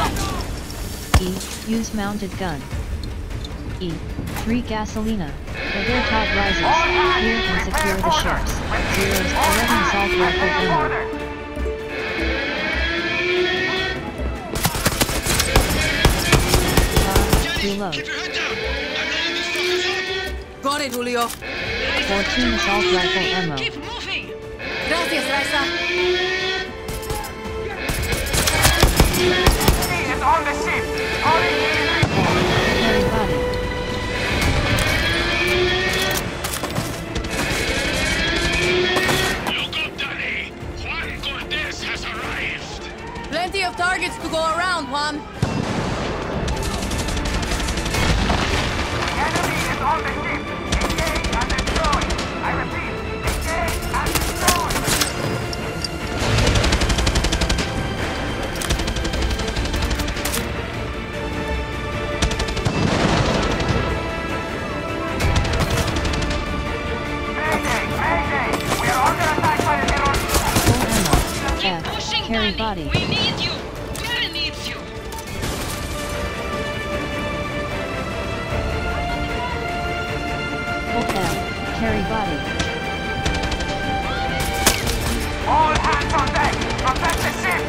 E. Use mounted gun. E. 3 gasolina. Other top rises. Clear and secure the ships. 0's 11 assault rifle ammo. Reload. Keep your head down! I'm letting these fuckers up! Got it, Julio. 14 assault rifle ammo. Keep moving! Gracias, Raisa. It's on the ship! Carry body. Look up, Dani! Juan Cortez has arrived! Plenty of targets to go around, Juan. Enemy is on the ship! Engage and destroy! I repeat, engage and destroy! Mayday! Mayday! We are under attack by the terrorists! Full ammo. F. Carry body. We need you! Yara needs you! Full F. Carry body. All hands on deck! Protect the ship!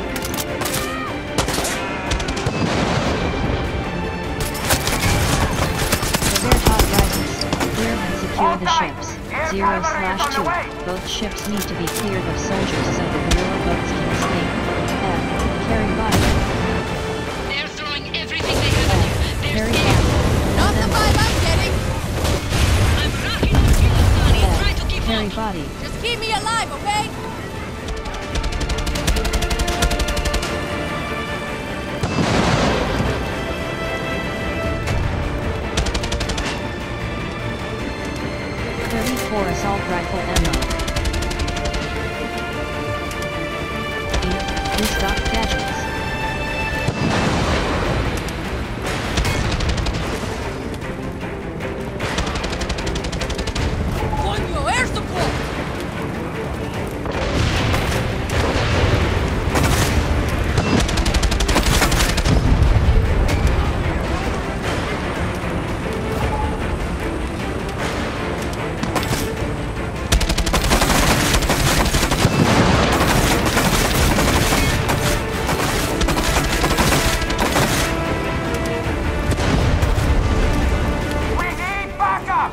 Their top rises. Clear and secure the ships. 0/2. Both ships need to be cleared of soldiers so the guerrilla boats can escape. F. Carry body. They're throwing everything they have at you. They're Carry scared. body. Not the vibe I'm getting. I'm rocking on you, Dani. Try to keep Carry up. body. Just keep me alive, okay? .34 assault rifle ammo. E. Restock gadgets. Coño, air support! We need backup!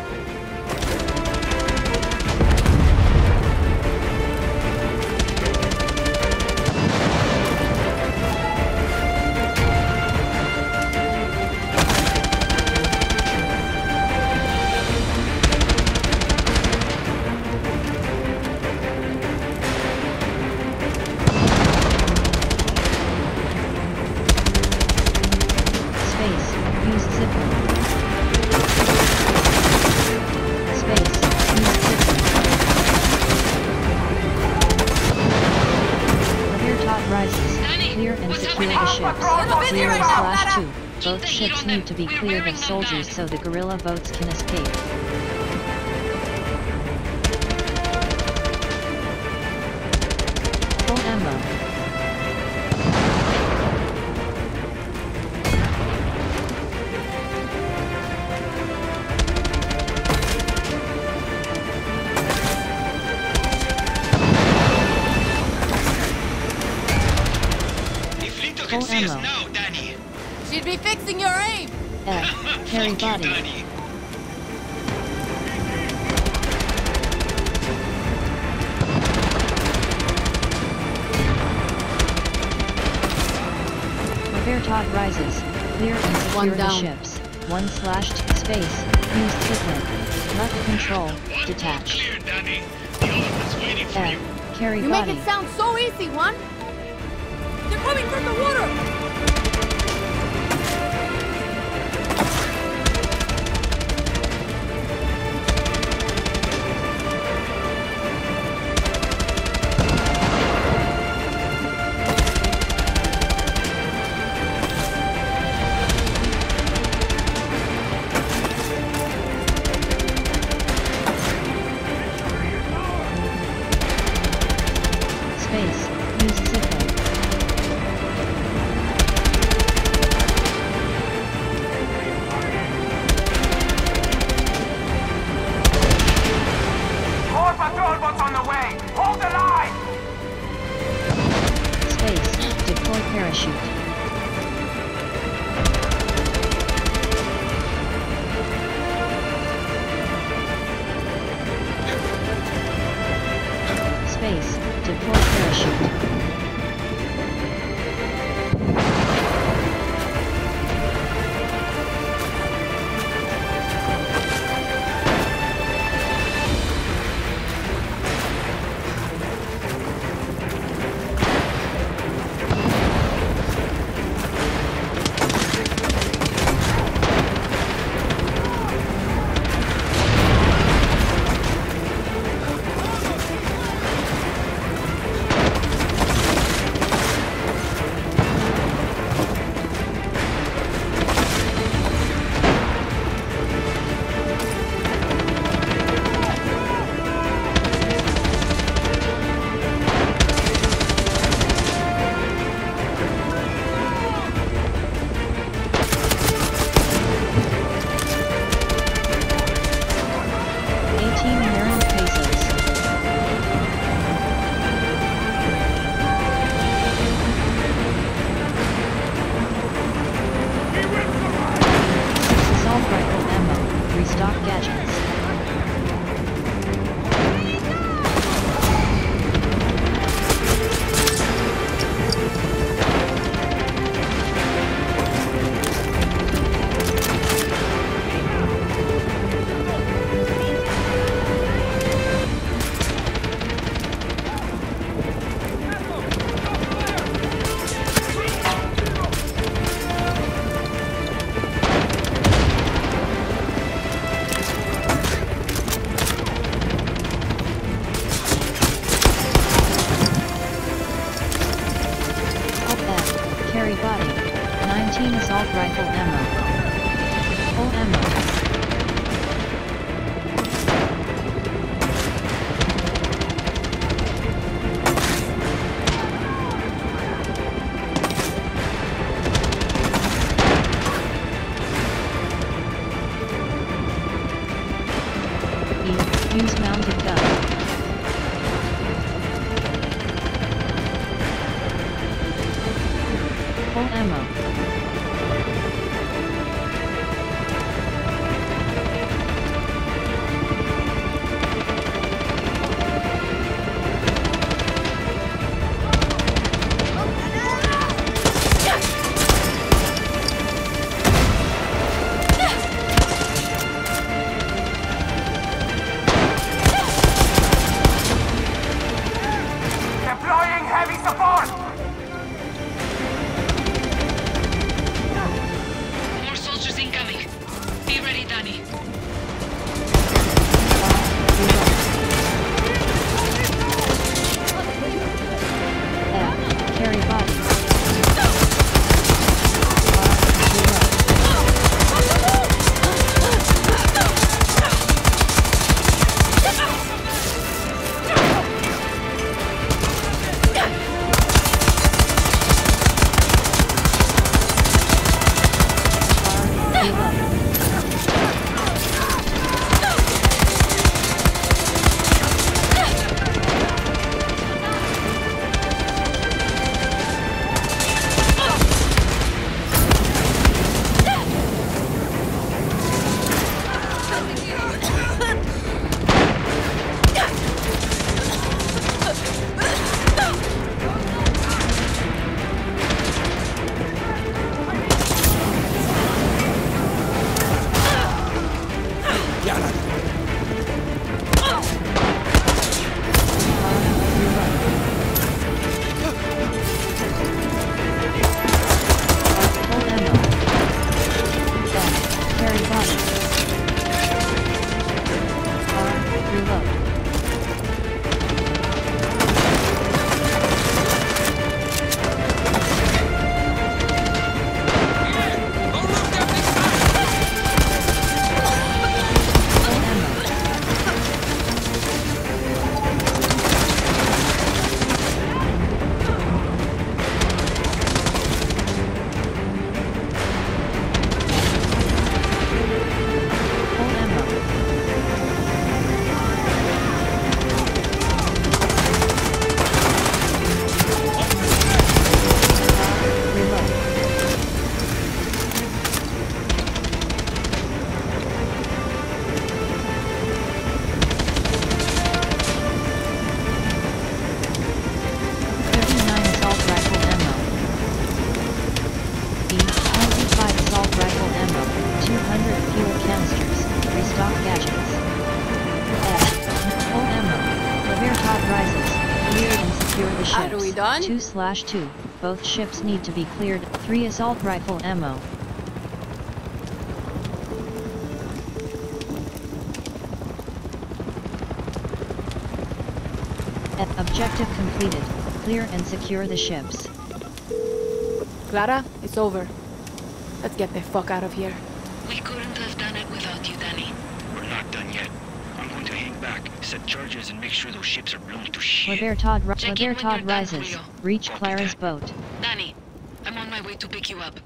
Space. Use zipline. Space. Use zipline. Rear top rises. Clear and secure the ships. 0/2. Both ships need to be cleared of soldiers so the guerrilla boats can escape. Full ammo. If Lito Full can see us ammo. now, Dani. She'd be fixing your aim. F. Carry Fuck you, body. Dani. Repair top rises. Clear and secure One the down. ships. 1/2 space. Use zipline. Left control. Detach. Clear, Dani. The other one's waiting for you. F. Carry You make body. it sound so easy, Juan. They're coming from the water. Space. Use zipline. Reloading. 19 assault rifle ammo. Full ammo. Use mounted gun. Full ammo. Deploying heavy support! More soldiers incoming. Be ready, Dani. F. Carry body. Are we done? 2/2. Both ships need to be cleared. 3 assault rifle ammo. Objective completed. Clear and secure the ships. Clara, it's over. Let's get the fuck out of here. We couldn't have done it without you, Dani. We're not done yet. I'm going to hang back, set charges, and make sure those ships are blown to shit. Libertad Check in when you're done, rises. Julio. Reach Copy Clara's that. boat. Dani, I'm on my way to pick you up.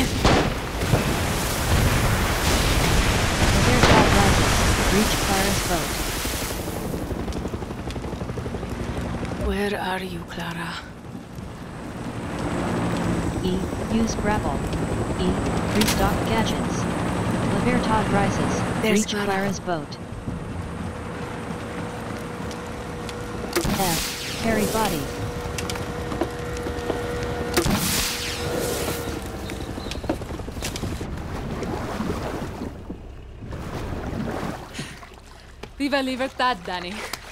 Libertad rises. Reach Clara's boat. Where are you, Clara? E. Use grapple. E. Restock gadgets. Libertad rises. There's Reach Clara. Clara's boat. F. Carry body. Viva Libertad, Dani.